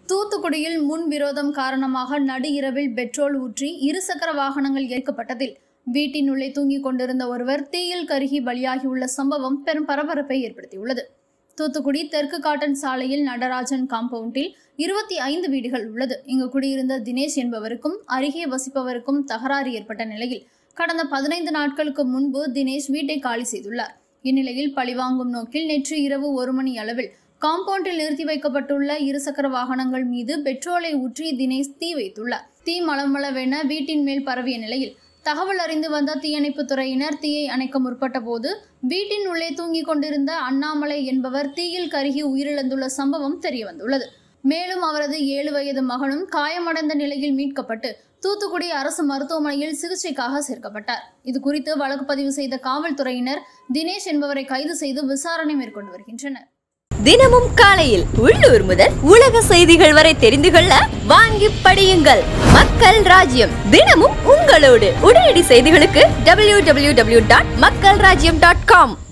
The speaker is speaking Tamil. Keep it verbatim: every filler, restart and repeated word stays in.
தூத்துக்குடியில் முன்விரோதம் காரணமாக நடு இரவில் பெட்ரோல் ஊற்றி இருசக்கர வாகனங்கள் எரிக்கப்பட்டதில் வீட்டின் உள்ளே தூங்கிக் கொண்டிருந்த ஒருவர் தீயில் கருகி பலியாகியுள்ள சம்பவம் பெரும் பரபரப்பை ஏற்படுத்தியுள்ளது. தூத்துக்குடி தெற்கு காட்டன் சாலையில் நடராஜன் காம்பவுண்டில் இருபத்தி ஐந்து வீடுகள் உள்ளது. இங்கு குடியிருந்த தினேஷ் என்பவருக்கும் அருகே வசிப்பவருக்கும் தகராறு ஏற்பட்ட நிலையில் கடந்த பதினைந்து நாட்களுக்கு முன்பு தினேஷ் வீட்டை காலி செய்துள்ளார். இந்நிலையில் பழிவாங்கும் நோக்கில் நேற்று இரவு ஒரு மணி அளவில் காம்பவுண்டில் நிறுத்தி வைக்கப்பட்டுள்ள இருசக்கர வாகனங்கள் மீது பெட்ரோலை ஊற்றி தினேஷ் தீ வைத்துள்ளார். தீ மளமளவென வீட்டின் மேல் பரவிய நிலையில் தகவல் அறிந்து வந்த தீயணைப்பு துறையினர் தீயை அணைக்க முற்பட்ட போது வீட்டின் உள்ளே தூங்கிக் கொண்டிருந்த அண்ணாமலை என்பவர் தீயில் கருகி உயிரிழந்துள்ள சம்பவம் தெரியவந்துள்ளது. மேலும் அவரது ஏழு வயது மகனும் காயமடைந்த நிலையில் மீட்கப்பட்டு தூத்துக்குடி அரசு மருத்துவமனையில் சிகிச்சைக்காக சேர்க்கப்பட்டார். இது குறித்து வழக்கு பதிவு செய்த காவல்துறையினர் தினேஷ் என்பவரை கைது செய்து விசாரணை மேற்கொண்டு வருகின்றனர். தினமும் காலையில் உள்ளூர் முதல் உலக செய்திகள் வரை தெரிந்து கொள்ள வாங்கி படியுங்கள். மக்கள் ராஜ்யம் தினமும் உங்களோடு. உடனடி செய்திகளுக்கு டபிள்யூ டபிள்யூ டபிள்யூ டாட் மக்கள் ராஜ்யம் டாட் காம்.